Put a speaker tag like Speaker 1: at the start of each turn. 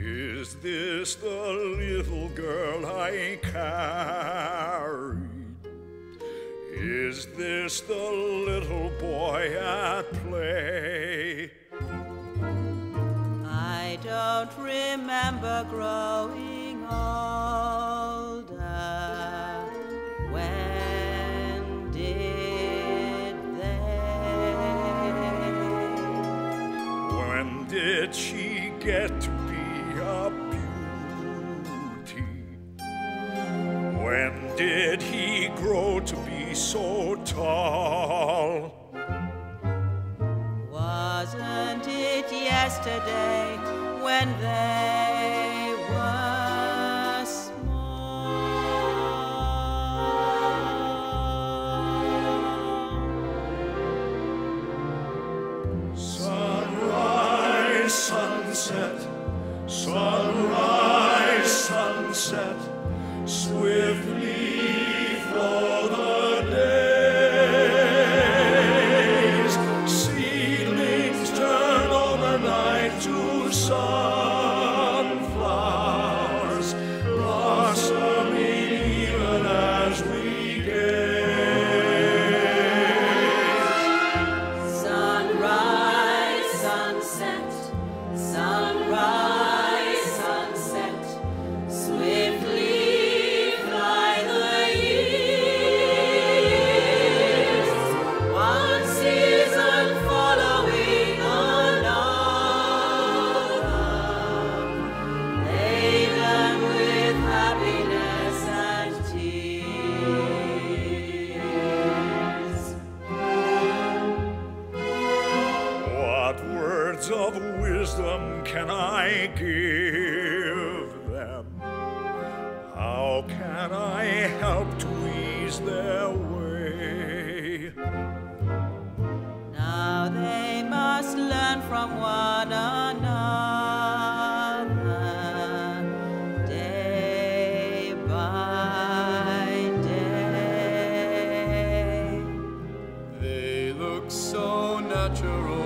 Speaker 1: Is this the little girl I carried? Is this the little boy at play?
Speaker 2: I don't remember growing older. When did they?
Speaker 1: When did she get to be a beauty? When did he grow to be so tall?
Speaker 2: Wasn't it yesterday when they were small?
Speaker 1: Sunrise, sunset, sunrise, sunset, swiftly flow the days. Seedlings turn overnight to sunflowers, blossoming even as we gaze.
Speaker 2: Sunrise, sunset, sunrise, sunset, swiftly fly the years, one season following another, laden with happiness and tears.
Speaker 1: What words of wisdom can I give them? How can I help to ease their way?
Speaker 2: Now they must learn from one another, day by day.
Speaker 3: They look so natural